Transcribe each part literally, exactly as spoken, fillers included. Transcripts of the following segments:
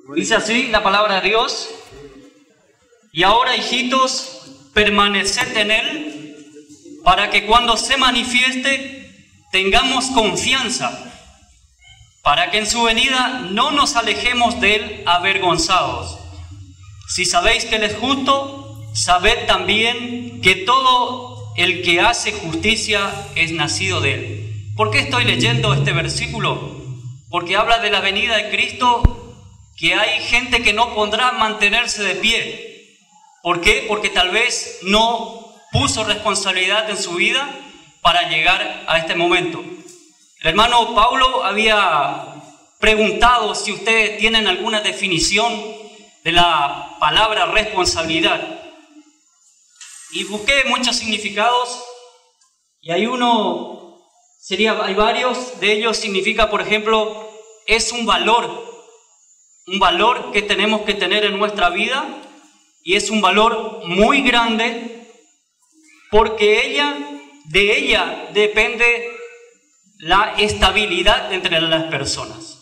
Dice así la palabra de Dios: y ahora, hijitos, permaneced en Él, para que cuando se manifieste tengamos confianza, para que en su venida no nos alejemos de Él avergonzados. Si sabéis que Él es justo, sabed también que todo el que hace justicia es nacido de Él. ¿Por qué estoy leyendo este versículo? Porque habla de la venida de Cristo, que hay gente que no podrá mantenerse de pie. ¿Por qué? Porque tal vez no puso responsabilidad en su vida para llegar a este momento. El hermano Paulo había preguntado si ustedes tienen alguna definición de la palabra responsabilidad. Y busqué muchos significados, y hay uno, sería, hay varios de ellos. Significa, por ejemplo, es un valor, un valor que tenemos que tener en nuestra vida, y es un valor muy grande, porque ella, de ella depende la estabilidad entre las personas.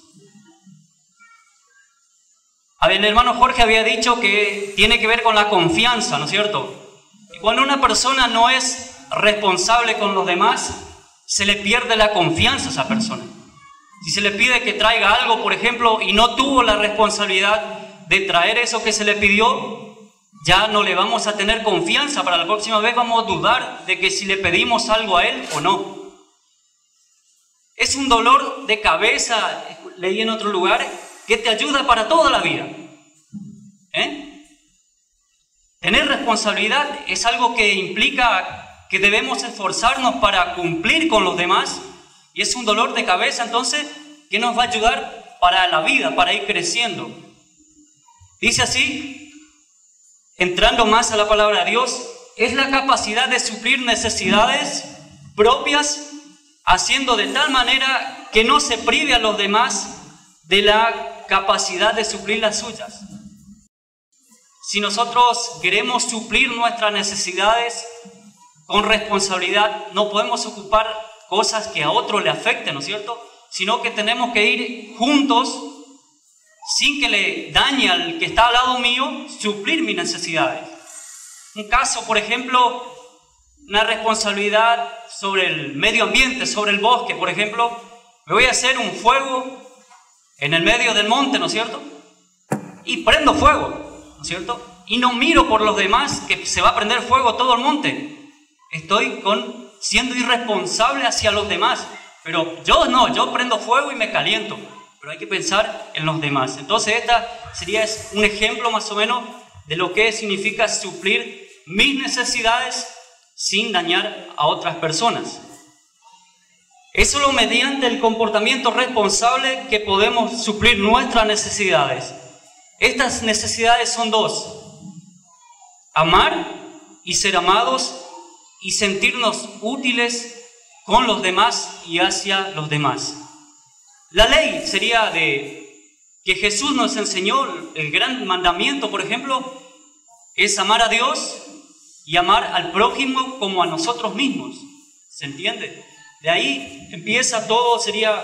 A ver, el hermano Jorge había dicho que tiene que ver con la confianza, ¿no es cierto? Y cuando una persona no es responsable con los demás, se le pierde la confianza a esa persona. Si se le pide que traiga algo, por ejemplo, y no tuvo la responsabilidad de traer eso que se le pidió, ya no le vamos a tener confianza. Para la próxima vez vamos a dudar de que si le pedimos algo a él o no. Es un dolor de cabeza, leí en otro lugar, que te ayuda para toda la vida. ¿Eh? Tener responsabilidad es algo que implica que debemos esforzarnos para cumplir con los demás, y es un dolor de cabeza entonces que nos va a ayudar para la vida, para ir creciendo. Dice así, entrando más a la palabra de Dios, es la capacidad de suplir necesidades propias, haciendo de tal manera que no se prive a los demás de la capacidad de suplir las suyas. Si nosotros queremos suplir nuestras necesidades con responsabilidad, no podemos ocupar cosas que a otro le afecten, ¿no es cierto? Sino que tenemos que ir juntos, sin que le dañe al que está al lado mío, suplir mis necesidades. Un caso, por ejemplo, una responsabilidad sobre el medio ambiente, sobre el bosque, por ejemplo. Me voy a hacer un fuego en el medio del monte, ¿no es cierto? Y prendo fuego, ¿no es cierto? Y no miro por los demás que se va a prender fuego todo el monte. Estoy con, siendo irresponsable hacia los demás. Pero yo no, yo prendo fuego y me caliento. Pero hay que pensar en los demás. Entonces esta sería un ejemplo más o menos de lo que significa suplir mis necesidades sin dañar a otras personas. Es solo mediante el comportamiento responsable que podemos suplir nuestras necesidades. Estas necesidades son dos: amar y ser amados, y sentirnos útiles con los demás y hacia los demás. La ley sería de que Jesús nos enseñó, el gran mandamiento, por ejemplo, es amar a Dios y amar al prójimo como a nosotros mismos. ¿Se entiende? De ahí empieza todo. Sería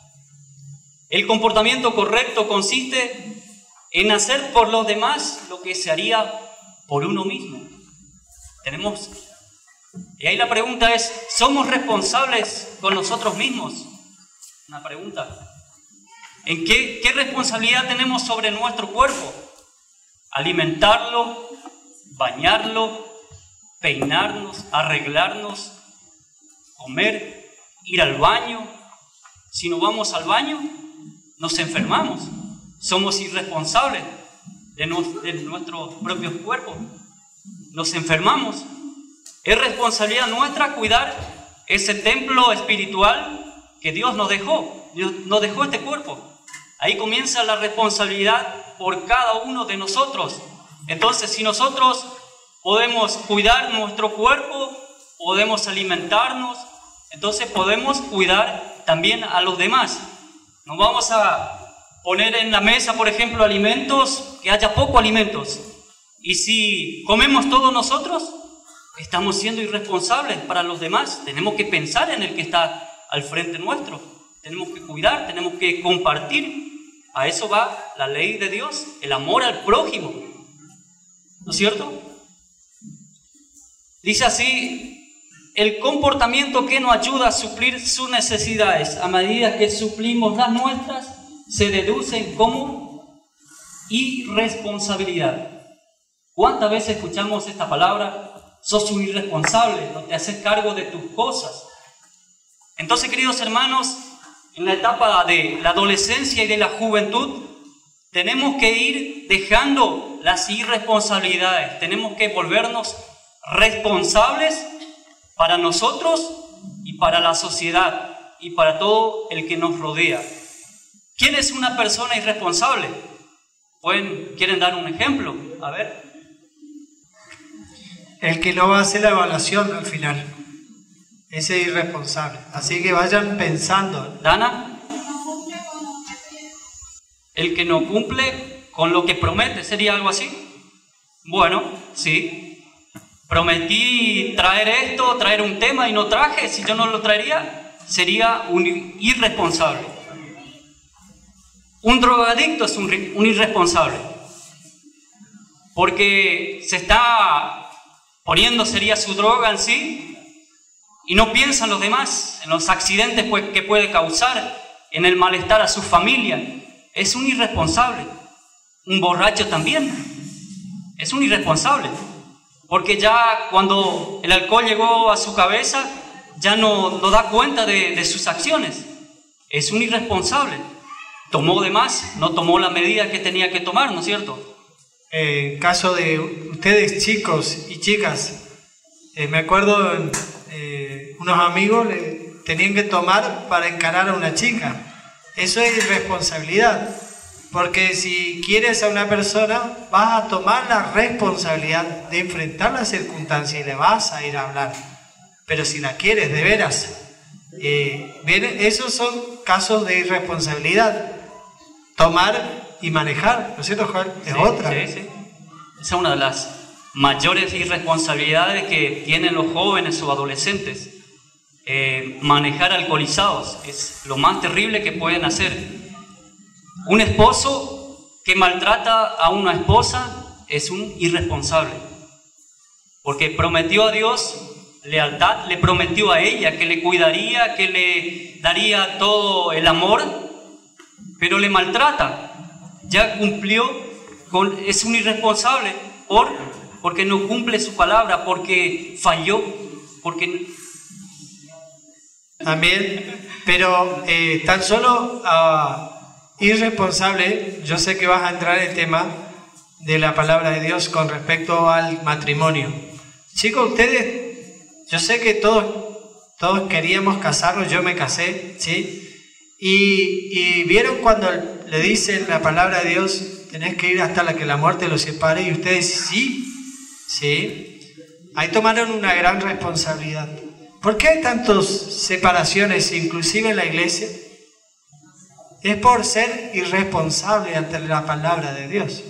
el comportamiento correcto, consiste en hacer por los demás lo que se haría por uno mismo. Tenemos, y ahí la pregunta es, ¿somos responsables con nosotros mismos? Una pregunta. ¿En qué, qué responsabilidad tenemos sobre nuestro cuerpo? Alimentarlo, bañarlo, peinarnos, arreglarnos, comer, ir al baño. Si no vamos al baño, nos enfermamos. Somos irresponsables de, no, de nuestros propios cuerpos. Nos enfermamos. Es responsabilidad nuestra cuidar ese templo espiritual que Dios nos dejó. Dios nos dejó este cuerpo. Ahí comienza la responsabilidad por cada uno de nosotros. Entonces, si nosotros podemos cuidar nuestro cuerpo, podemos alimentarnos, entonces podemos cuidar también a los demás. No vamos a poner en la mesa, por ejemplo, alimentos, que haya poco alimentos. Y si comemos todos nosotros, estamos siendo irresponsables para los demás. Tenemos que pensar en el que está al frente nuestro. Tenemos que cuidar, tenemos que compartir. A eso va la ley de Dios, el amor al prójimo. ¿No es cierto? Dice así, el comportamiento que nos ayuda a suplir sus necesidades, a medida que suplimos las nuestras, se deducen como irresponsabilidad. ¿Cuántas veces escuchamos esta palabra? Sos un irresponsable, no te haces cargo de tus cosas. Entonces, queridos hermanos, en la etapa de la adolescencia y de la juventud, tenemos que ir dejando las irresponsabilidades, tenemos que volvernos responsables para nosotros y para la sociedad y para todo el que nos rodea. ¿Quién es una persona irresponsable? ¿Pueden, ¿Quieren dar un ejemplo? A ver. El que no va a hacer la evaluación al final. Ese es irresponsable. Así que vayan pensando. Dana. El que no cumple con lo que promete, ¿sería algo así? Bueno, sí. Prometí traer esto, traer un tema y no traje. Si yo no lo traería, sería un irresponsable. Un drogadicto es un, un irresponsable. Porque se está poniendo, sería su droga en sí, y no piensa en los demás, en los accidentes que puede causar, en el malestar a su familia. Es un irresponsable. Un borracho también es un irresponsable, porque ya cuando el alcohol llegó a su cabeza, ya no, no da cuenta de, de sus acciones. Es un irresponsable. Tomó de más, no tomó la medida que tenía que tomar, ¿no es cierto? En caso de ustedes chicos y chicas, eh, me acuerdo, eh, unos amigos le tenían que tomar para encarar a una chica. Eso es irresponsabilidad, porque si quieres a una persona, vas a tomar la responsabilidad de enfrentar la circunstancia y le vas a ir a hablar. Pero si la quieres de veras, eh, esos son casos de irresponsabilidad. Tomar y manejar, ¿no es cierto, Joel? Es sí, otra. Sí, sí. Esa es una de las mayores irresponsabilidades que tienen los jóvenes o adolescentes. Eh, manejar alcoholizados es lo más terrible que pueden hacer. Un esposo que maltrata a una esposa es un irresponsable, porque prometió a Dios lealtad, le prometió a ella que le cuidaría, que le daría todo el amor, pero le maltrata. Ya cumplió con, es un irresponsable por, porque no cumple su palabra, porque falló, porque también, pero eh, tan solo uh, irresponsable, yo sé que vas a entrar en el tema de la palabra de Dios con respecto al matrimonio. Chicos, ustedes, yo sé que todos, todos queríamos casarnos, yo me casé, ¿sí? Y, y vieron cuando le dicen la palabra de Dios, tenés que ir hasta la que la muerte los separe, y ustedes sí, sí, ahí tomaron una gran responsabilidad. ¿Por qué hay tantas separaciones, inclusive en la iglesia? Es por ser irresponsable ante la palabra de Dios.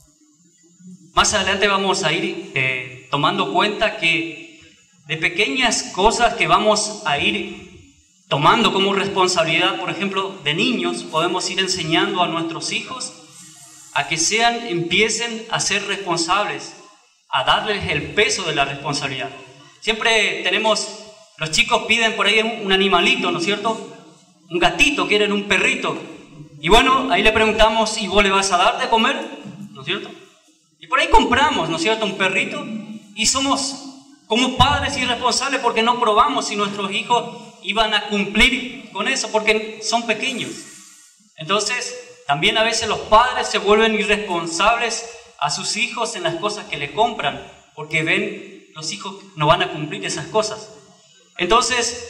Más adelante vamos a ir eh, tomando cuenta que de pequeñas cosas que vamos a ir tomando como responsabilidad, por ejemplo, de niños, podemos ir enseñando a nuestros hijos a que sean, empiecen a ser responsables, a darles el peso de la responsabilidad. Siempre tenemos... Los chicos piden por ahí un animalito, ¿no es cierto? Un gatito, quieren un perrito. Y bueno, ahí le preguntamos, ¿y vos le vas a dar de comer? ¿No es cierto? Y por ahí compramos, ¿no es cierto?, un perrito. Y somos como padres irresponsables porque no probamos si nuestros hijos iban a cumplir con eso, porque son pequeños. Entonces, también a veces los padres se vuelven irresponsables a sus hijos en las cosas que le compran, porque ven, los hijos no van a cumplir esas cosas. Entonces,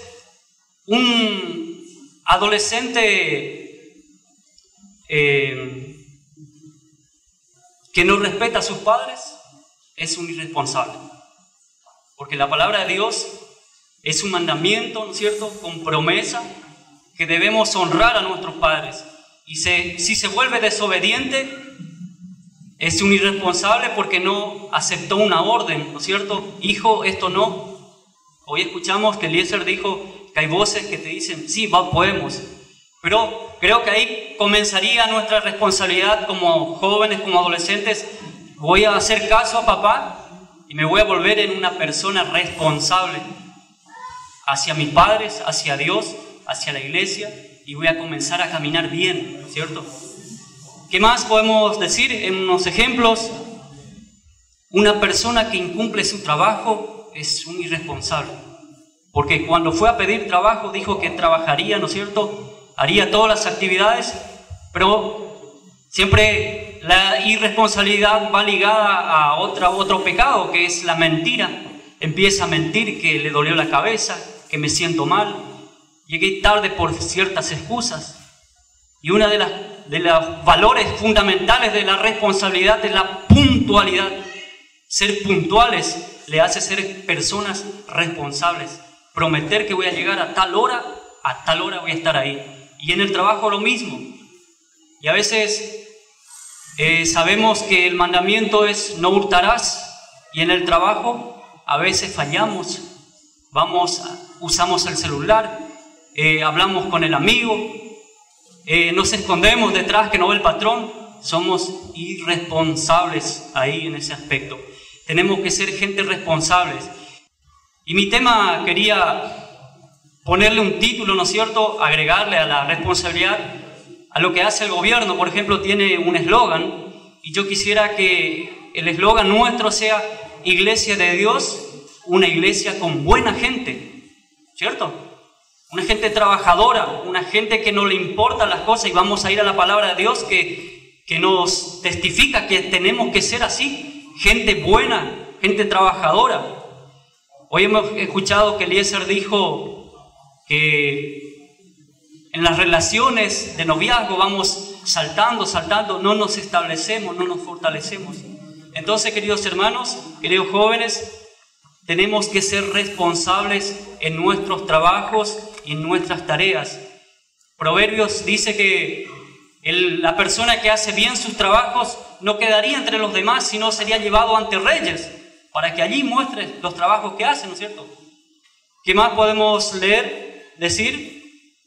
un adolescente eh, que no respeta a sus padres es un irresponsable. Porque la palabra de Dios es un mandamiento, ¿no es cierto?, con promesa, que debemos honrar a nuestros padres. Y se, si se vuelve desobediente, es un irresponsable porque no aceptó una orden, ¿no es cierto? Hijo, esto no. Hoy escuchamos que Eliezer dijo que hay voces que te dicen, sí, va, podemos. Pero creo que ahí comenzaría nuestra responsabilidad como jóvenes, como adolescentes. Voy a hacer caso a papá y me voy a volver en una persona responsable hacia mis padres, hacia Dios, hacia la iglesia, y voy a comenzar a caminar bien, ¿cierto? ¿Qué más podemos decir en unos ejemplos? Una persona que incumple su trabajo es un irresponsable, porque cuando fue a pedir trabajo dijo que trabajaría, ¿no es cierto?, haría todas las actividades, pero siempre la irresponsabilidad va ligada a otra, otro pecado, que es la mentira. Empieza a mentir que le dolió la cabeza, que me siento mal, llegué tarde por ciertas excusas. Y uno de, las, de los valores fundamentales de la responsabilidad es la puntualidad. Ser puntuales le hace ser personas responsables. Prometer que voy a llegar a tal hora, a tal hora voy a estar ahí. Y en el trabajo lo mismo. Y a veces eh, sabemos que el mandamiento es no hurtarás, y en el trabajo a veces fallamos. Vamos, usamos el celular, eh, hablamos con el amigo, eh, nos escondemos detrás que no ve el patrón. Somos irresponsables ahí en ese aspecto. Tenemos que ser gente responsables. Y mi tema quería ponerle un título, ¿no es cierto?, agregarle a la responsabilidad a lo que hace el gobierno. Por ejemplo, tiene un eslogan, y yo quisiera que el eslogan nuestro sea Iglesia de Dios, una iglesia con buena gente, ¿cierto? Una gente trabajadora, una gente que no le importan las cosas, y vamos a ir a la palabra de Dios que, que nos testifica que tenemos que ser así, gente buena, gente trabajadora. Hoy hemos escuchado que Eliezer dijo que en las relaciones de noviazgo vamos saltando, saltando, no nos establecemos, no nos fortalecemos. Entonces, queridos hermanos, queridos jóvenes, tenemos que ser responsables en nuestros trabajos y en nuestras tareas. Proverbios dice que el, la persona que hace bien sus trabajos no quedaría entre los demás, sino sería llevado ante reyes, para que allí muestre los trabajos que hace, ¿no es cierto? ¿Qué más podemos leer? Decir,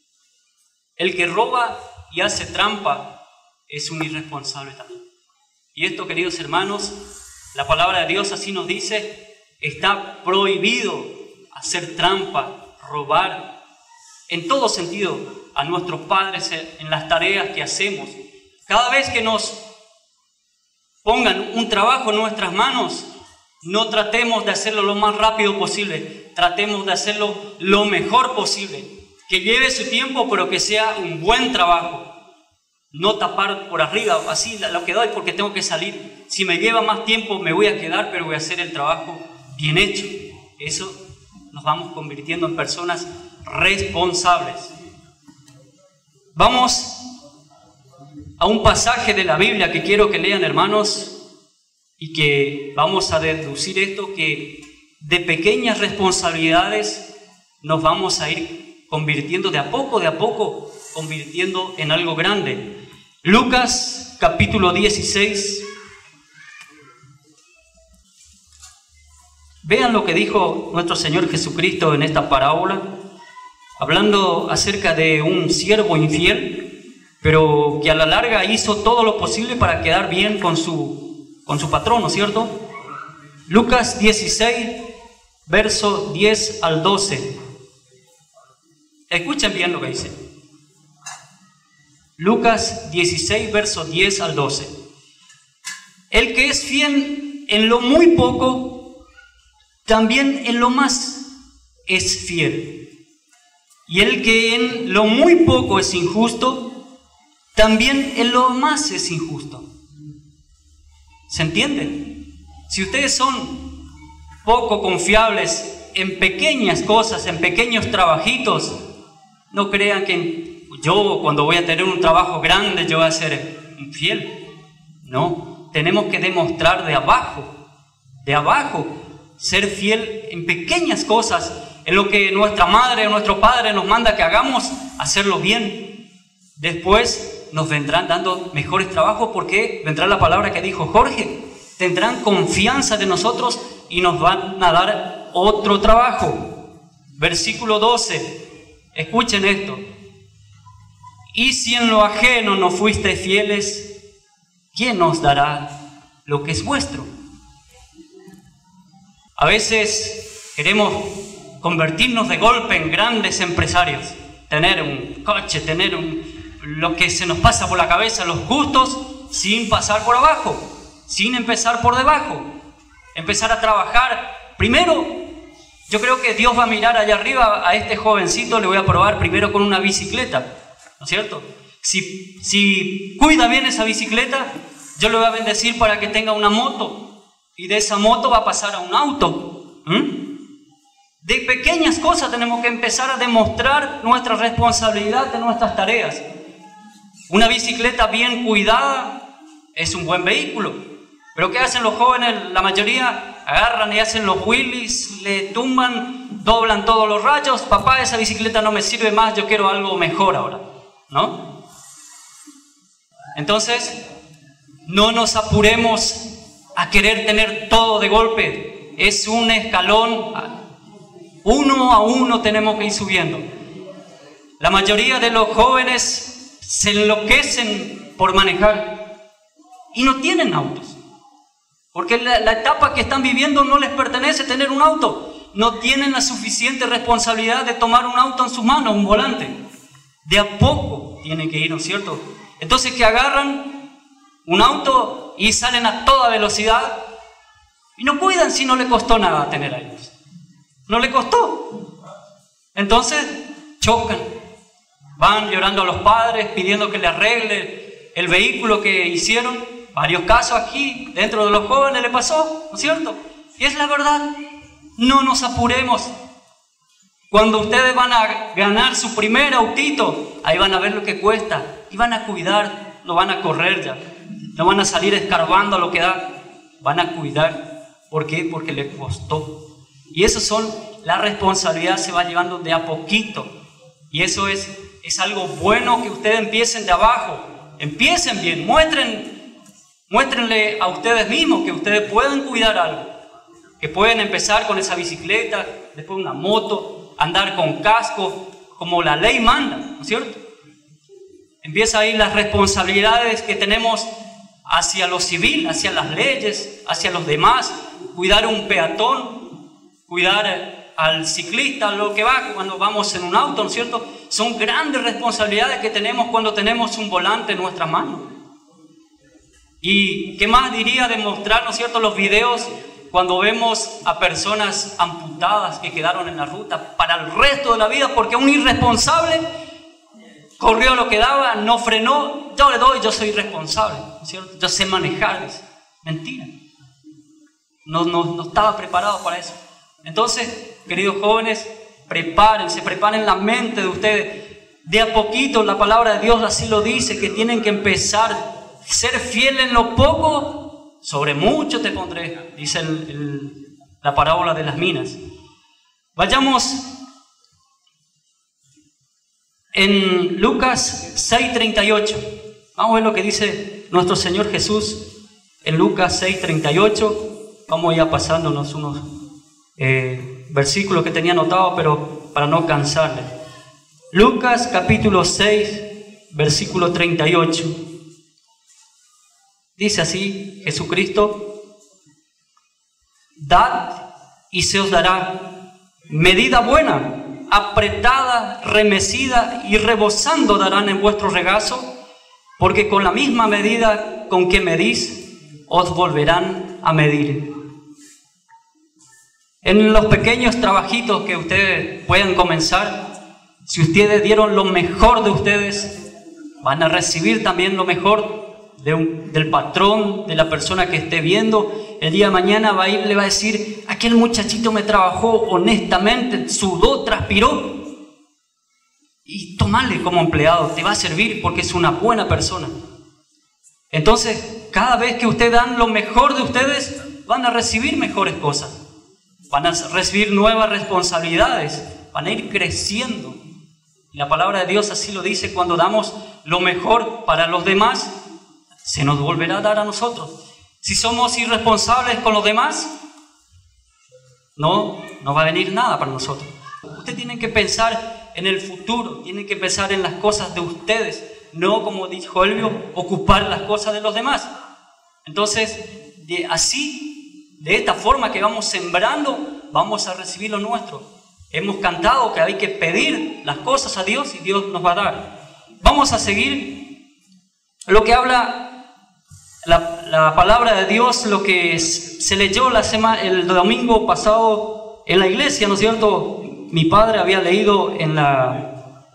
el que roba y hace trampa es un irresponsable también. Y esto, queridos hermanos, la palabra de Dios así nos dice, está prohibido hacer trampa, robar, en todo sentido, a nuestros padres en las tareas que hacemos. Cada vez que nos pongan un trabajo en nuestras manos, no tratemos de hacerlo lo más rápido posible, tratemos de hacerlo lo mejor posible, que lleve su tiempo, pero que sea un buen trabajo. No tapar por arriba, así lo que doy porque tengo que salir. Si me lleva más tiempo me voy a quedar, pero voy a hacer el trabajo bien hecho. Eso nos vamos convirtiendo en personas responsables. Vamos a un pasaje de la Biblia que quiero que lean, hermanos, y que vamos a deducir esto, que de pequeñas responsabilidades nos vamos a ir convirtiendo de a poco, de a poco, convirtiendo en algo grande. Lucas capítulo dieciséis. Vean lo que dijo nuestro Señor Jesucristo en esta parábola, hablando acerca de un siervo infiel, pero que a la larga hizo todo lo posible para quedar bien con su, con su patrón, ¿no es cierto? Lucas dieciséis, verso diez al doce. Escuchen bien lo que dice. Lucas dieciséis, verso diez al doce. El que es fiel en lo muy poco, también en lo más es fiel. Y el que en lo muy poco es injusto, también en lo más es injusto. ¿Se entiende? Si ustedes son poco confiables en pequeñas cosas, en pequeños trabajitos, no crean que yo cuando voy a tener un trabajo grande yo voy a ser infiel. No, tenemos que demostrar de abajo, de abajo, ser fiel en pequeñas cosas, en lo que nuestra madre o nuestro padre nos manda que hagamos, hacerlo bien. Después nos vendrán dando mejores trabajos porque vendrá la palabra que dijo Jorge, tendrán confianza de nosotros y nos van a dar otro trabajo. Versículo doce, escuchen esto. Y si en lo ajeno no fuisteis fieles, ¿quién os dará lo que es vuestro? A veces queremos convertirnos de golpe en grandes empresarios, tener un coche, tener un, lo que se nos pasa por la cabeza, los gustos, sin pasar por abajo, sin empezar por debajo, empezar a trabajar. Primero, yo creo que Dios va a mirar allá arriba a este jovencito, le voy a probar primero con una bicicleta, ¿no es cierto? Si, si cuida bien esa bicicleta, yo le voy a bendecir para que tenga una moto, y de esa moto va a pasar a un auto. ¿Mm? De pequeñas cosas tenemos que empezar a demostrar nuestra responsabilidad de nuestras tareas. Una bicicleta bien cuidada es un buen vehículo. Pero ¿qué hacen los jóvenes? La mayoría agarran y hacen los wheelies, le tumban, doblan todos los rayos. Papá, esa bicicleta no me sirve más, yo quiero algo mejor ahora, ¿no? Entonces, no nos apuremos a querer tener todo de golpe. Es un escalón, uno a uno tenemos que ir subiendo. La mayoría de los jóvenes se enloquecen por manejar y no tienen autos, porque la, la etapa que están viviendo no les pertenece tener un auto. No tienen la suficiente responsabilidad de tomar un auto en sus manos, un volante. De a poco tienen que ir, ¿no es cierto? Entonces, que agarran un auto y salen a toda velocidad y no cuidan si no le costó nada tener años. No le costó. Entonces chocan, van llorando a los padres pidiendo que le arregle el vehículo que hicieron. Varios casos aquí dentro de los jóvenes le pasó, ¿no es cierto? Y es la verdad. No nos apuremos. Cuando ustedes van a ganar su primer autito, ahí van a ver lo que cuesta y van a cuidar, no van a correr ya, no van a salir escarbando a lo que da, van a cuidar. ¿Por qué? Porque les costó. Y eso son, la responsabilidad se va llevando de a poquito. Y eso es, es algo bueno, que ustedes empiecen de abajo. Empiecen bien, muestren, muéstrenle a ustedes mismos que ustedes pueden cuidar algo. Que pueden empezar con esa bicicleta, después una moto, andar con casco, como la ley manda, ¿no es cierto? Empieza ahí las responsabilidades que tenemos hacia lo civil, hacia las leyes, hacia los demás. Cuidar un peatón, cuidar al ciclista, lo que va cuando vamos en un auto, ¿no es cierto? Son grandes responsabilidades que tenemos cuando tenemos un volante en nuestras manos. Y qué más diría de mostrar, ¿no es cierto?, los videos cuando vemos a personas amputadas que quedaron en la ruta para el resto de la vida porque un irresponsable corrió lo que daba, no frenó. Yo le doy, yo soy responsable, ¿no es cierto? Yo sé manejar. Mentira. No, no, no estaba preparado para eso. Entonces, queridos jóvenes, prepárense, preparen la mente de ustedes. De a poquito, la palabra de Dios así lo dice, que tienen que empezar a ser fieles en lo poco, sobre mucho te pondré, dice el, el, la parábola de las minas. Vayamos en Lucas seis treinta y ocho. Vamos a ver lo que dice nuestro Señor Jesús en Lucas seis treinta y ocho. Vamos ya pasándonos unos eh, versículos que tenía anotados, pero para no cansarles. Lucas capítulo seis, versículo treinta y ocho. Dice así Jesucristo: dad y se os dará, medida buena, apretada, remecida y rebosando darán en vuestro regazo, porque con la misma medida con que medís, os volverán a medir. En los pequeños trabajitos que ustedes puedan comenzar, si ustedes dieron lo mejor de ustedes, van a recibir también lo mejor de un, del patrón, de la persona que esté viendo. El día de mañana va a ir, le va a decir: aquel muchachito me trabajó honestamente, sudó, transpiró. Y tomale como empleado, te va a servir porque es una buena persona. Entonces, cada vez que ustedes dan lo mejor de ustedes, van a recibir mejores cosas. Van a recibir nuevas responsabilidades, van a ir creciendo. Y la palabra de Dios así lo dice: cuando damos lo mejor para los demás, se nos volverá a dar a nosotros. Si somos irresponsables con los demás, no, no va a venir nada para nosotros. Usted tiene que pensar en el futuro, tienen que pensar en las cosas de ustedes, no, como dijo Elvio, ocupar las cosas de los demás. Entonces, de, así, de esta forma que vamos sembrando, vamos a recibir lo nuestro. Hemos cantado que hay que pedir las cosas a Dios y Dios nos va a dar. Vamos a seguir lo que habla la, la palabra de Dios, lo que se leyó la semana, el domingo pasado en la iglesia, ¿no es cierto? Mi padre había leído en, la,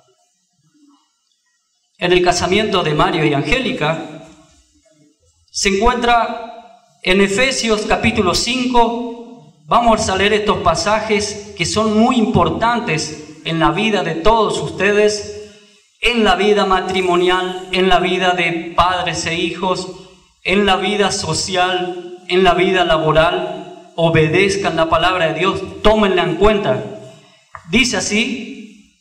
en el casamiento de Mario y Angélica. Se encuentra en Efesios capítulo cinco. Vamos a leer estos pasajes que son muy importantes en la vida de todos ustedes, en la vida matrimonial, en la vida de padres e hijos, en la vida social, en la vida laboral. Obedezcan la palabra de Dios, tómenla en cuenta. Dice así,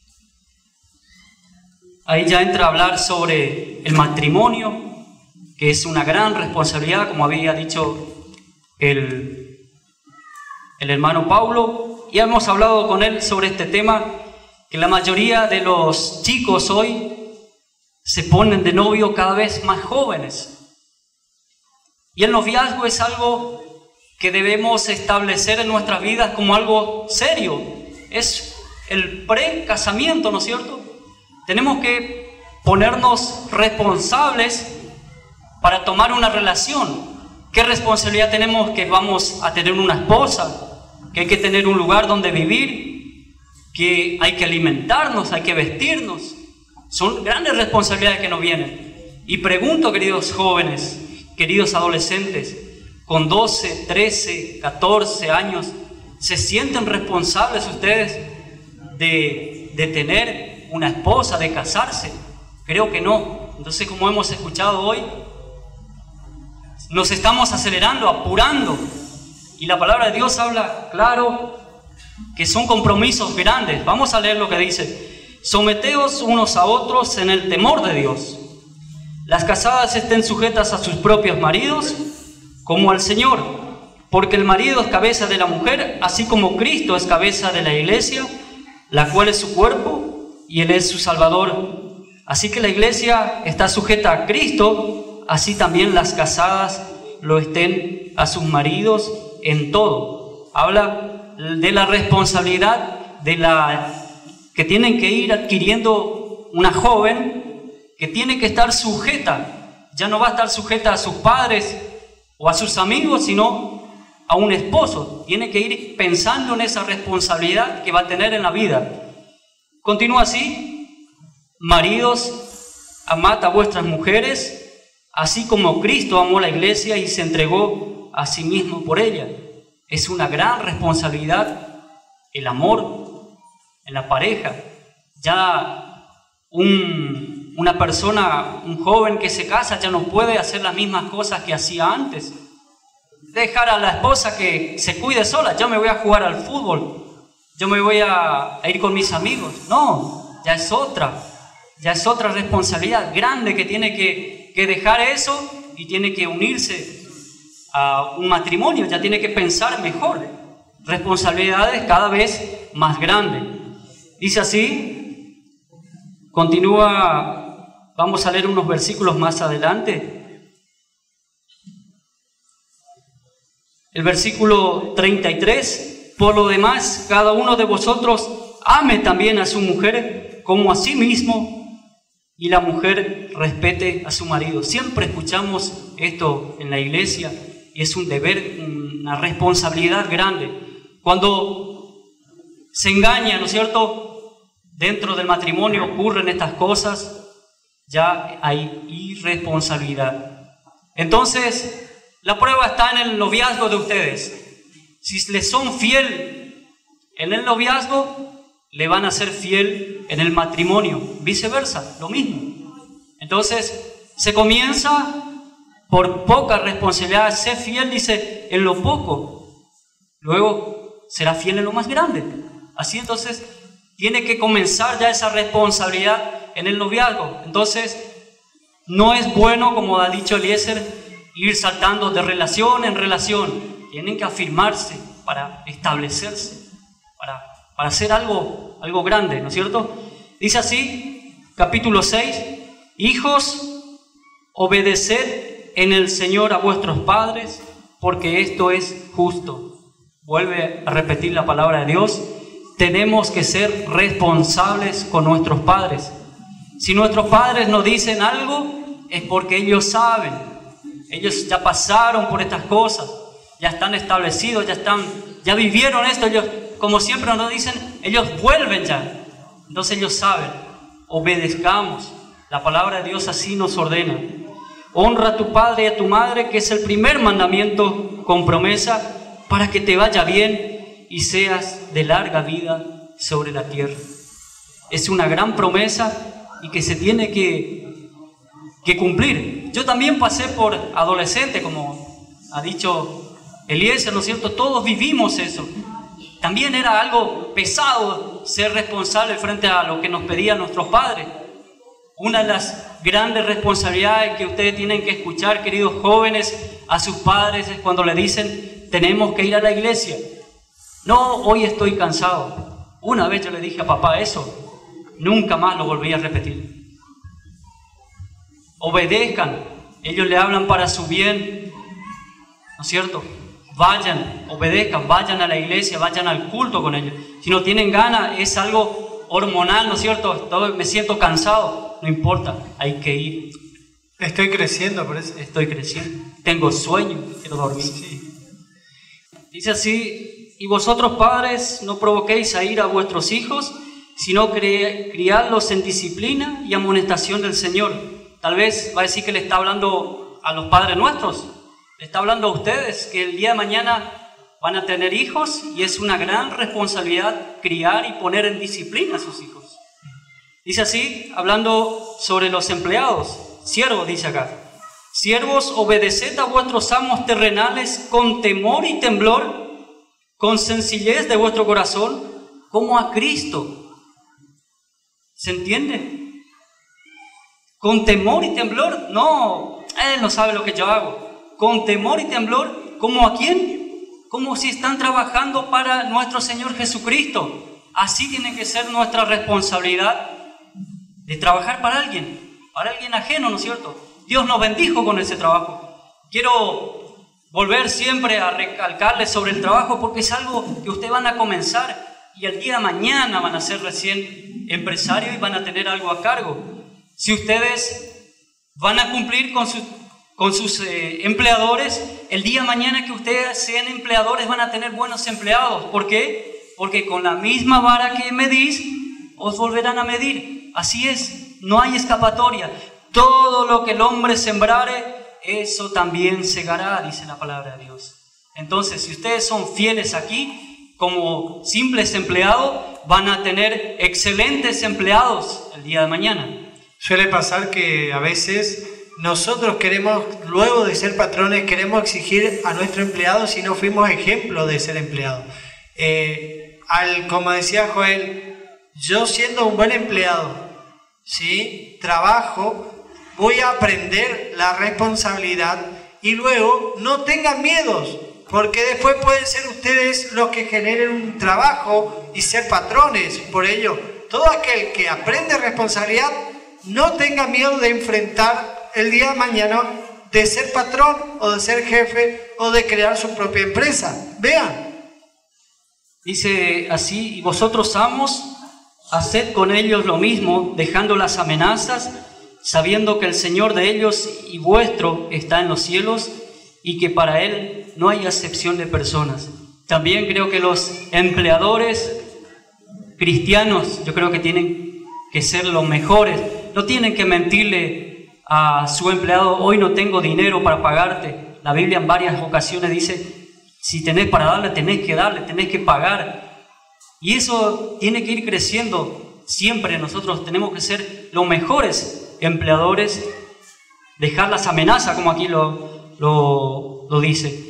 ahí ya entra a hablar sobre el matrimonio, que es una gran responsabilidad, como había dicho el, el hermano Paulo, y hemos hablado con él sobre este tema, que la mayoría de los chicos hoy se ponen de novio cada vez más jóvenes. Y el noviazgo es algo que debemos establecer en nuestras vidas como algo serio. Es el pre-casamiento, ¿no es cierto? Tenemos que ponernos responsables para tomar una relación. ¿Qué responsabilidad tenemos? Que vamos a tener una esposa, que hay que tener un lugar donde vivir, que hay que alimentarnos, hay que vestirnos. Son grandes responsabilidades que nos vienen. Y pregunto, queridos jóvenes, queridos adolescentes, con doce, trece, catorce años, ¿se sienten responsables ustedes de, de tener una esposa, de casarse? Creo que no. Entonces, como hemos escuchado hoy, nos estamos acelerando, apurando. Y la palabra de Dios habla claro que son compromisos grandes. Vamos a leer lo que dice. Someteos unos a otros en el temor de Dios. Las casadas estén sujetas a sus propios maridos, como al Señor, porque el marido es cabeza de la mujer, así como Cristo es cabeza de la iglesia, la cual es su cuerpo, y Él es su Salvador. Así que la iglesia está sujeta a Cristo, así también las casadas lo estén a sus maridos en todo. Habla de la responsabilidad de la que tienen que ir adquiriendo una joven, que tiene que estar sujeta, ya no va a estar sujeta a sus padres o a sus amigos, sino a un esposo. Tiene que ir pensando en esa responsabilidad que va a tener en la vida. Continúa así: maridos, amad a vuestras mujeres, así como Cristo amó la iglesia y se entregó a sí mismo por ella. Es una gran responsabilidad el amor en la pareja. Ya un Una persona, un joven que se casa ya no puede hacer las mismas cosas que hacía antes. Dejar a la esposa que se cuide sola. Yo me voy a jugar al fútbol. Yo me voy a, a ir con mis amigos. No, ya es otra. Ya es otra responsabilidad grande que tiene que, que dejar eso y tiene que unirse a un matrimonio. Ya tiene que pensar mejor. Responsabilidades cada vez más grandes. Dice así, continúa. Vamos a leer unos versículos más adelante. El versículo treinta y tres. Por lo demás, cada uno de vosotros ame también a su mujer como a sí mismo, y la mujer respete a su marido. Siempre escuchamos esto en la iglesia y es un deber, una responsabilidad grande. Cuando se engaña, ¿no es cierto? Dentro del matrimonio ocurren estas cosas. Ya hay irresponsabilidad. Entonces, la prueba está en el noviazgo de ustedes. Si les son fiel en el noviazgo, le van a ser fiel en el matrimonio. Viceversa, lo mismo. Entonces, se comienza por poca responsabilidad. Sé fiel, dice, en lo poco. Luego, será fiel en lo más grande. Así entonces, tiene que comenzar ya esa responsabilidad en el noviazgo. Entonces, no es bueno, como ha dicho Eliezer, ir saltando de relación en relación. Tienen que afirmarse para establecerse, para, para hacer algo, algo grande, ¿no es cierto? Dice así, capítulo seis, hijos, obedeced en el Señor a vuestros padres, porque esto es justo. Vuelve a repetir la palabra de Dios. Tenemos que ser responsables con nuestros padres. Si nuestros padres nos dicen algo, es porque ellos saben. Ellos ya pasaron por estas cosas, ya están establecidos, ya están, ya vivieron esto. Ellos, como siempre nos dicen, ellos vuelven ya. Entonces ellos saben. Obedezcamos. La palabra de Dios así nos ordena. Honra a tu padre y a tu madre, que es el primer mandamiento con promesa, para que te vaya bien y seas de larga vida sobre la tierra. Es una gran promesa y que se tiene que, que cumplir. Yo también pasé por adolescente, como ha dicho Eliezer, ¿no es cierto? Todos vivimos eso. También era algo pesado ser responsable frente a lo que nos pedían nuestros padres. Una de las grandes responsabilidades que ustedes tienen que escuchar, queridos jóvenes, a sus padres es cuando le dicen: tenemos que ir a la iglesia. No, hoy estoy cansado. Una vez yo le dije a papá eso, nunca más lo volví a repetir. Obedezcan, ellos le hablan para su bien, ¿no es cierto? Vayan, obedezcan, vayan a la iglesia, vayan al culto con ellos. Si no tienen ganas, es algo hormonal, ¿no es cierto? Todo, me siento cansado, no importa, hay que ir. Estoy creciendo, por eso. Estoy creciendo, tengo sueño, quiero dormir. Sí. Dice así: y vosotros padres no provoquéis a ir a vuestros hijos, sino cri- criadlos en disciplina y amonestación del Señor. Tal vez va a decir que le está hablando a los padres nuestros, le está hablando a ustedes, que el día de mañana van a tener hijos y es una gran responsabilidad criar y poner en disciplina a sus hijos. Dice así, hablando sobre los empleados, siervos, dice acá: siervos, obedeced a vuestros amos terrenales con temor y temblor, con sencillez de vuestro corazón, como a Cristo. ¿Se entiende? Con temor y temblor, no, Él no sabe lo que yo hago. Con temor y temblor, ¿como a quién? Como si están trabajando para nuestro Señor Jesucristo. Así tiene que ser nuestra responsabilidad de trabajar para alguien, para alguien ajeno, ¿no es cierto? Dios nos bendijo con ese trabajo. Quiero volver siempre a recalcarles sobre el trabajo, porque es algo que ustedes van a comenzar y el día de mañana van a ser recién empresarios y van a tener algo a cargo. Si ustedes van a cumplir con, su, con sus eh, empleadores, el día de mañana que ustedes sean empleadores van a tener buenos empleados. ¿Por qué? Porque con la misma vara que medís, os volverán a medir. Así es, no hay escapatoria. Todo lo que el hombre sembrare, eso también segará, dice la palabra de Dios. Entonces, si ustedes son fieles aquí, como simples empleados, van a tener excelentes empleados el día de mañana. Suele pasar que a veces nosotros queremos, luego de ser patrones, queremos exigir a nuestro empleado si no fuimos ejemplo de ser empleado. Eh, al, como decía Joel, yo siendo un buen empleado, ¿sí? Trabajo, voy a aprender la responsabilidad y luego no tengan miedos, porque después pueden ser ustedes los que generen un trabajo y ser patrones. Por ello, todo aquel que aprende responsabilidad, no tenga miedo de enfrentar el día de mañana de ser patrón o de ser jefe o de crear su propia empresa. Vean. Dice así: y vosotros amos, haced con ellos lo mismo, dejando las amenazas, sabiendo que el Señor de ellos y vuestro está en los cielos y que para Él no hay acepción de personas. También creo que los empleadores cristianos, yo creo que tienen que ser los mejores. No tienen que mentirle a su empleado: hoy no tengo dinero para pagarte. La Biblia en varias ocasiones dice: si tenés para darle, tenés que darle, tenés que pagar. Y eso tiene que ir creciendo. Siempre nosotros tenemos que ser los mejores empleadores, dejar las amenazas, como aquí lo, lo, lo dice.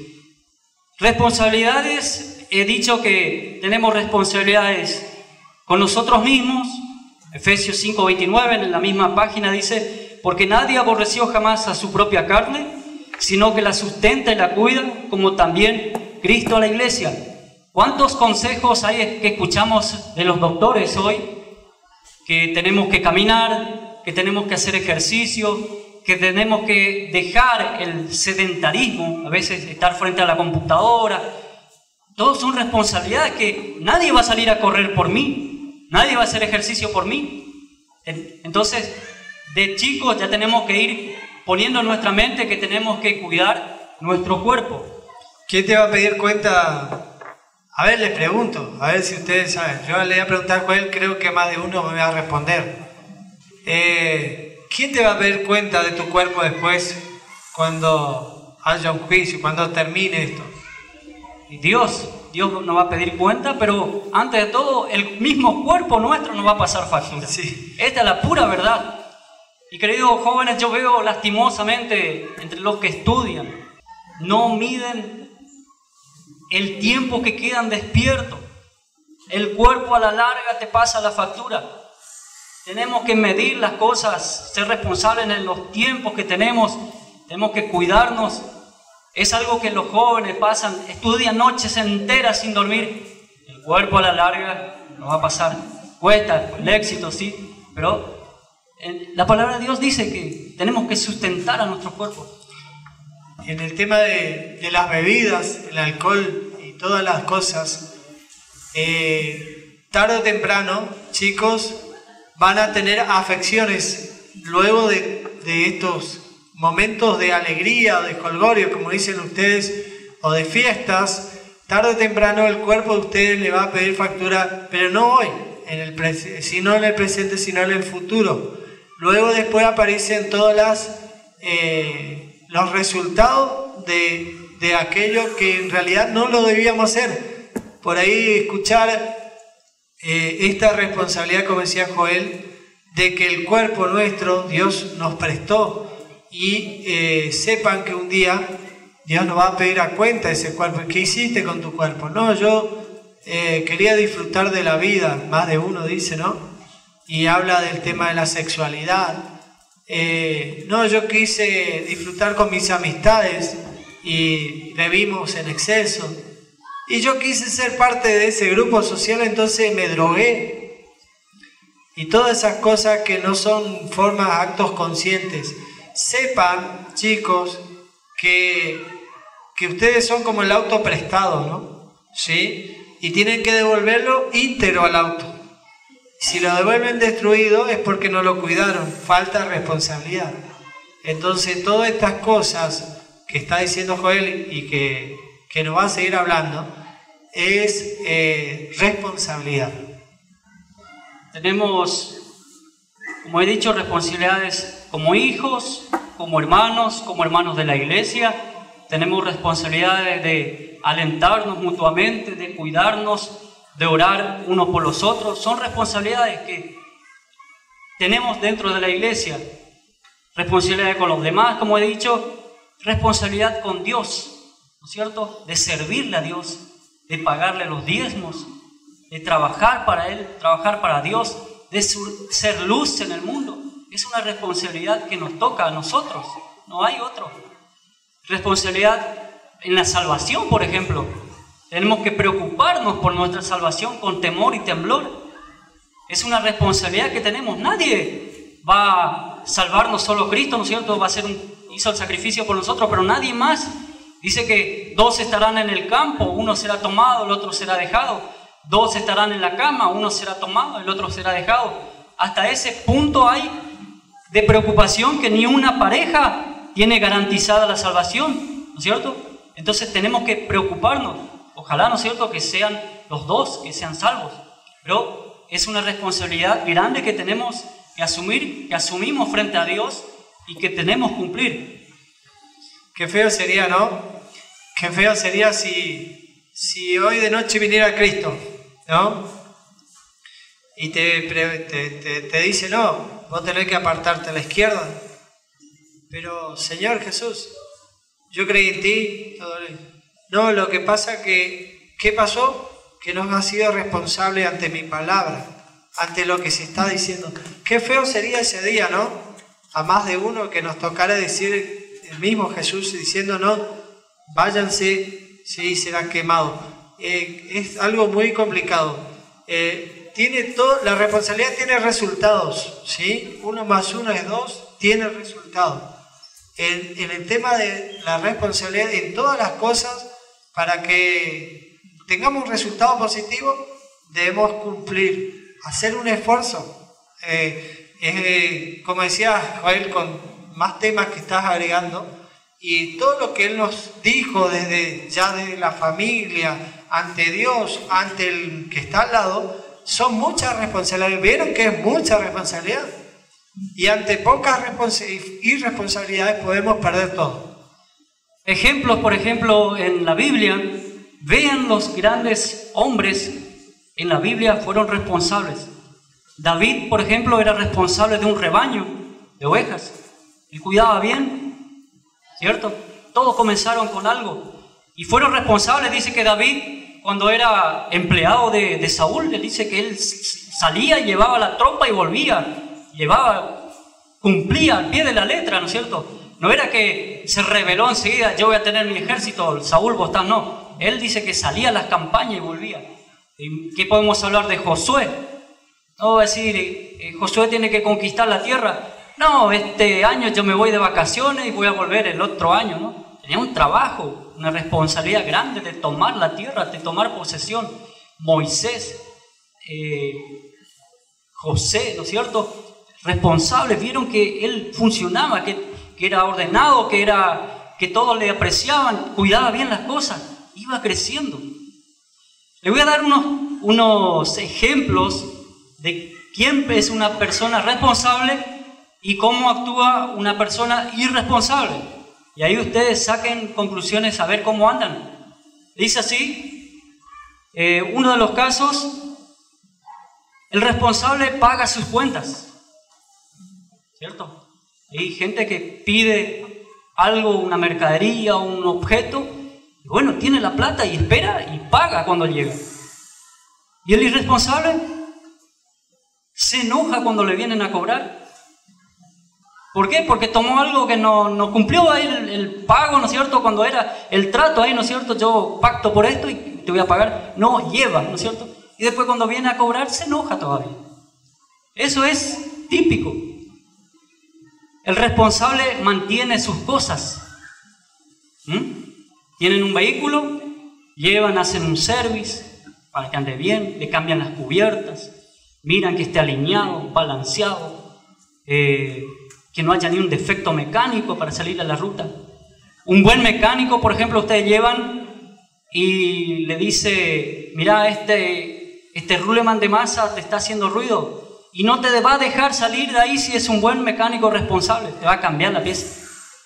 Responsabilidades, he dicho que tenemos responsabilidades con nosotros mismos. Efesios cinco veintinueve, en la misma página, dice: porque nadie aborreció jamás a su propia carne, sino que la sustenta y la cuida, como también Cristo a la iglesia. ¿Cuántos consejos hay que escuchamos de los doctores hoy? que tenemos que caminar, que tenemos que hacer ejercicio, que tenemos que dejar el sedentarismo, a veces estar frente a la computadora. Todos son responsabilidades que nadie va a salir a correr por mí, nadie va a hacer ejercicio por mí. Entonces, de chicos ya tenemos que ir poniendo en nuestra mente que tenemos que cuidar nuestro cuerpo. ¿Quién te va a pedir cuenta? A ver, les pregunto, a ver si ustedes saben. Yo le voy a preguntar cuál, creo que más de uno me va a responder. Eh, ¿Quién te va a pedir cuenta de tu cuerpo después cuando haya un juicio, cuando termine esto? Y Dios, Dios nos va a pedir cuenta, pero antes de todo, el mismo cuerpo nuestro nos va a pasar factura. Sí. Esta es la pura verdad. Y queridos jóvenes, yo veo lastimosamente entre los que estudian, no miden el tiempo que quedan despiertos. El cuerpo a la larga te pasa la factura. Tenemos que medir las cosas, ser responsables en los tiempos que tenemos, tenemos que cuidarnos. Es algo que los jóvenes pasan, estudian noches enteras sin dormir. El cuerpo a la larga nos va a pasar. Cuesta el éxito, sí, pero la palabra de Dios dice que tenemos que sustentar a nuestro cuerpo. En el tema de, de las bebidas, el alcohol y todas las cosas, eh, tarde o temprano, chicos, van a tener afecciones luego de, de estos momentos de alegría o de jolgorio, como dicen ustedes, o de fiestas. Tarde o temprano el cuerpo de ustedes le va a pedir factura, pero no hoy, en el pre- sino en el presente, sino en el futuro. Luego después aparecen todas las eh, los resultados de, de aquello que en realidad no lo debíamos hacer. Por ahí escuchar eh, esta responsabilidad, como decía Joel, de que el cuerpo nuestro Dios nos prestó, y eh, sepan que un día Dios nos va a pedir a cuenta ese cuerpo. ¿Qué hiciste con tu cuerpo? No, yo eh, quería disfrutar de la vida, más de uno dice, ¿no? Y habla del tema de la sexualidad. Eh, no, yo quise disfrutar con mis amistades y bebimos en exceso. Y yo quise ser parte de ese grupo social, entonces me drogué. Y todas esas cosas que no son formas, actos conscientes. Sepan, chicos, que, que ustedes son como el auto prestado, ¿no? ¿Sí? Y tienen que devolverlo íntegro al auto. Si lo devuelven destruido es porque no lo cuidaron, falta responsabilidad. Entonces, todas estas cosas que está diciendo Joel y que, que nos va a seguir hablando, es eh, responsabilidad. Tenemos, como he dicho, responsabilidades como hijos, como hermanos, como hermanos de la iglesia. Tenemos responsabilidades de alentarnos mutuamente, de cuidarnos, de orar unos por los otros. Son responsabilidades que tenemos dentro de la iglesia. Responsabilidad con los demás, como he dicho, responsabilidad con Dios, ¿no es cierto? De servirle a Dios, de pagarle los diezmos, de trabajar para Él, trabajar para Dios, de ser luz en el mundo. Es una responsabilidad que nos toca a nosotros, no hay otro. Responsabilidad en la salvación, por ejemplo. Tenemos que preocuparnos por nuestra salvación con temor y temblor. Es una responsabilidad que tenemos. Nadie va a salvarnos, solo Cristo, ¿no es cierto? Va a ser un, hizo el sacrificio por nosotros, pero nadie más. Dice que dos estarán en el campo, uno será tomado, el otro será dejado. Dos estarán en la cama, uno será tomado, el otro será dejado. Hasta ese punto hay de preocupación que ni una pareja tiene garantizada la salvación, ¿no es cierto? Entonces tenemos que preocuparnos. Ojalá, ¿no es cierto?, que sean los dos, que sean salvos. Pero es una responsabilidad grande que tenemos que asumir, que asumimos frente a Dios y que tenemos que cumplir. Qué feo sería, ¿no? Qué feo sería si, si hoy de noche viniera Cristo, ¿no? Y te, te, te, te dice, no, vos tenés que apartarte a la izquierda. Pero, Señor Jesús, yo creí en ti. Todo el... No, lo que pasa que, ¿qué pasó? Que no has sido responsable ante mi palabra, ante lo que se está diciendo. Qué feo sería ese día, ¿no? A más de uno que nos tocara decir el mismo Jesús diciendo, no, váyanse, sí, serán quemados. Eh, es algo muy complicado. Eh, tiene todo, la responsabilidad tiene resultados, ¿sí? Uno más uno es dos, tiene resultados. En, en el tema de la responsabilidad en todas las cosas, para que tengamos un resultado positivo, debemos cumplir, hacer un esfuerzo. Eh, eh, como decía Joel, con más temas que estás agregando, y todo lo que él nos dijo desde ya de la familia, ante Dios, ante el que está al lado, son muchas responsabilidades. ¿Vieron que es mucha responsabilidad? Y ante pocas irresponsabilidades podemos perder todo. Ejemplos, por ejemplo, en la Biblia, vean los grandes hombres en la Biblia fueron responsables. David, por ejemplo, era responsable de un rebaño de ovejas. Él cuidaba bien, ¿cierto? Todos comenzaron con algo y fueron responsables. Dice que David, cuando era empleado de, de Saúl, le dice que él salía y llevaba la tropa y volvía, llevaba, cumplía al pie de la letra, ¿no es cierto? No era que se rebeló enseguida, yo voy a tener mi ejército, Saúl, vos estás, no. Él dice que salía a las campañas y volvía. ¿Y qué podemos hablar de Josué? No voy a decir, eh, Josué tiene que conquistar la tierra. No, este año yo me voy de vacaciones y voy a volver el otro año, ¿no? Tenía un trabajo, una responsabilidad grande de tomar la tierra, de tomar posesión. Moisés, eh, José, ¿no es cierto? Responsables, vieron que él funcionaba, que, que era ordenado, que, era, que todos le apreciaban, cuidaba bien las cosas, iba creciendo. Le voy a dar unos, unos ejemplos de quién es una persona responsable y cómo actúa una persona irresponsable. Y ahí ustedes saquen conclusiones a ver cómo andan. Dice así, eh, uno de los casos, el responsable paga sus cuentas, ¿cierto? Hay gente que pide algo, una mercadería, un objeto, y bueno, tiene la plata y espera y paga cuando llega. Y el irresponsable se enoja cuando le vienen a cobrar. ¿Por qué? Porque tomó algo que no, no cumplió ahí el, el pago, ¿no es cierto? Cuando era el trato ahí, ¿no es cierto? Yo pacto por esto y te voy a pagar. No, lleva, ¿no es cierto? Y después cuando viene a cobrar se enoja todavía. Eso es típico. El responsable mantiene sus cosas. ¿Mm? Tienen un vehículo, llevan, hacen un service para que ande bien, le cambian las cubiertas, miran que esté alineado, balanceado, eh, que no haya ni un defecto mecánico para salir a la ruta. Un buen mecánico, por ejemplo, ustedes llevan y le dice, mira, este, este ruleman de masa te está haciendo ruido y no te va a dejar salir de ahí si es un buen mecánico responsable, te va a cambiar la pieza.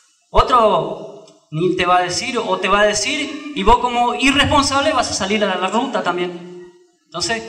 Otro ni te va a decir o te va a decir y vos como irresponsable vas a salir a la ruta también. Entonces,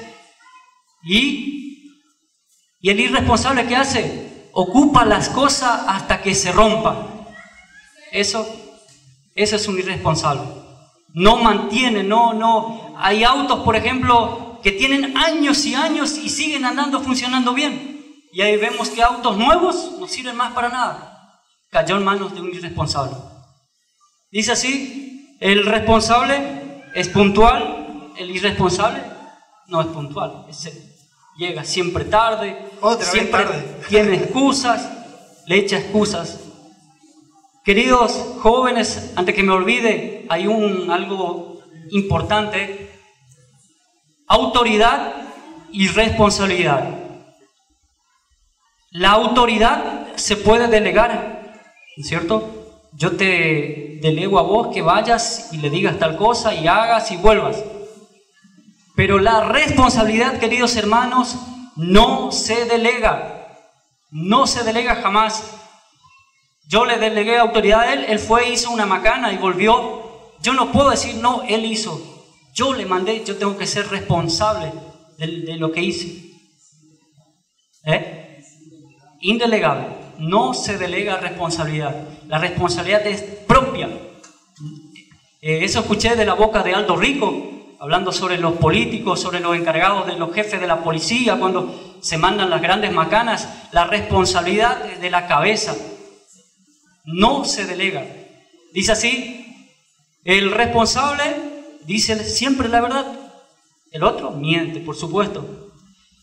y, y el irresponsable ¿qué hace? Ocupa las cosas hasta que se rompa. Eso, eso es un irresponsable. No mantiene, no, no. Hay autos, por ejemplo, que tienen años y años y siguen andando, funcionando bien. Y ahí vemos que autos nuevos no sirven más para nada. Cayó en manos de un irresponsable. Dice así, el responsable es puntual, el irresponsable no es puntual, es el llega siempre tarde, Otra siempre vez tarde. tiene excusas, le echa excusas. Queridos jóvenes, antes que me olvide, hay un algo importante: autoridad y responsabilidad. La autoridad se puede delegar, ¿no es cierto? Yo te delego a vos que vayas y le digas tal cosa y hagas y vuelvas. Pero la responsabilidad, queridos hermanos, no se delega. No se delega jamás. Yo le delegué autoridad a él, él fue, hizo una macana y volvió. Yo no puedo decir, no, él hizo. Yo le mandé, yo tengo que ser responsable de, de lo que hice. ¿Eh? Indelegable. No se delega responsabilidad. La responsabilidad es propia. Eh, eso escuché de la boca de Aldo Rico, hablando sobre los políticos, sobre los encargados de los jefes de la policía, cuando se mandan las grandes macanas. La responsabilidad es de la cabeza. No se delega. Dice así, el responsable dice siempre la verdad. El otro miente, por supuesto.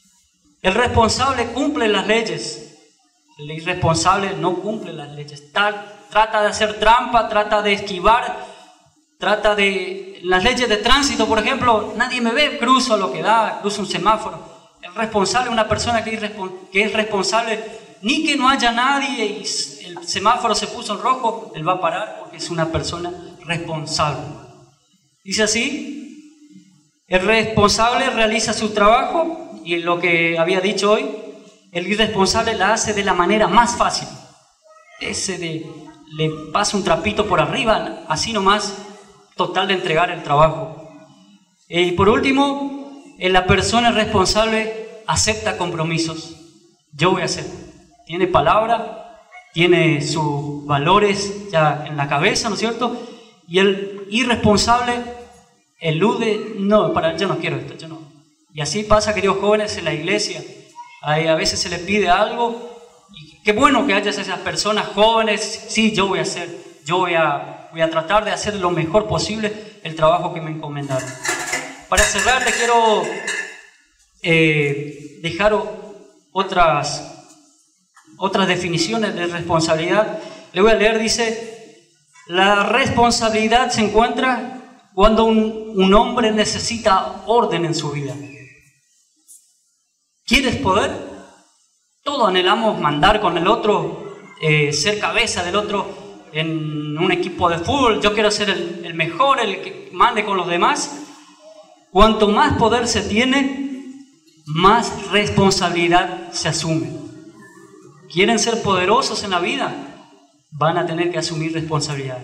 El responsable cumple las leyes, el irresponsable no cumple las leyes. Tal, trata de hacer trampa, trata de esquivar, trata de... Las leyes de tránsito, por ejemplo, nadie me ve, cruzo lo que da, cruzo un semáforo. El responsable es una persona que es, que es responsable, ni que no haya nadie y el semáforo se puso en rojo, él va a parar porque es una persona responsable. Dice así, el responsable realiza su trabajo y lo que había dicho hoy, el irresponsable la hace de la manera más fácil. Ese de, le pasa un trapito por arriba, así nomás, total de entregar el trabajo. Y por último, la persona responsable acepta compromisos. Yo voy a hacer. Tiene palabra, tiene sus valores ya en la cabeza, ¿no es cierto? Y el irresponsable elude, no, para, yo no quiero esto, yo no. Y así pasa, queridos jóvenes, en la iglesia. Ahí a veces se le pide algo, y qué bueno que haya esas personas jóvenes, sí, yo voy a hacer, yo voy a, voy a tratar de hacer lo mejor posible el trabajo que me encomendaron. Para cerrar, le quiero eh, dejar otras, otras definiciones de responsabilidad. Le voy a leer, dice, la responsabilidad se encuentra cuando un, un hombre necesita orden en su vida. ¿Quieres poder? Todos anhelamos mandar con el otro, eh, ser cabeza del otro en un equipo de fútbol. Yo quiero ser el, el mejor, el que mande con los demás. Cuanto más poder se tiene, más responsabilidad se asume. ¿Quieren ser poderosos en la vida? Van a tener que asumir responsabilidad.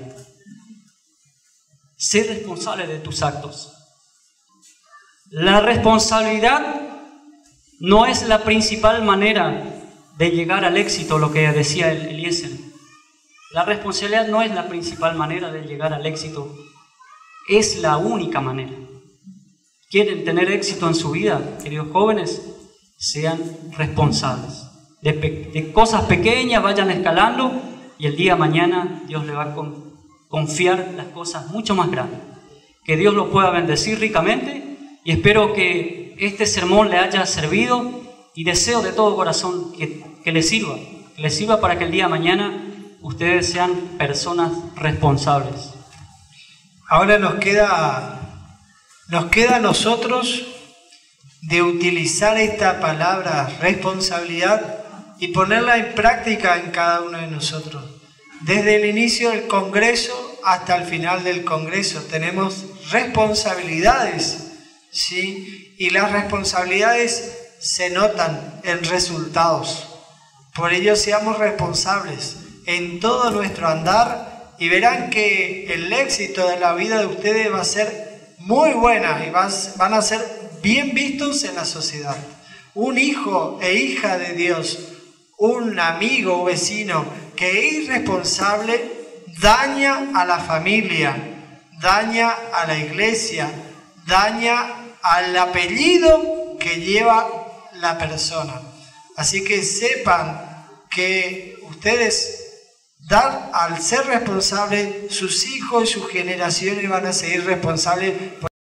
Sé responsable de tus actos. La responsabilidad no es la principal manera de llegar al éxito, lo que decía Eliezer. La responsabilidad no es la principal manera de llegar al éxito, es la única manera. ¿Quieren tener éxito en su vida, queridos jóvenes? Sean responsables. De, de cosas pequeñas vayan escalando y el día de mañana Dios le va a con, confiar las cosas mucho más grandes. Que Dios lo pueda bendecir ricamente y espero que este sermón le haya servido y deseo de todo corazón que, que le sirva, que le sirva para que el día de mañana ustedes sean personas responsables. Ahora nos queda... Nos queda a nosotros de utilizar esta palabra responsabilidad y ponerla en práctica en cada uno de nosotros. Desde el inicio del Congreso hasta el final del Congreso tenemos responsabilidades, ¿sí? Y las responsabilidades se notan en resultados. Por ello seamos responsables en todo nuestro andar y verán que el éxito de la vida de ustedes va a ser muy buena y van a ser bien vistos en la sociedad. Un hijo e hija de Dios, un amigo o vecino que es irresponsable daña a la familia, daña a la iglesia, daña al apellido que lleva la persona. Así que sepan que ustedes, dar, al ser responsables, sus hijos y sus generaciones van a seguir responsables.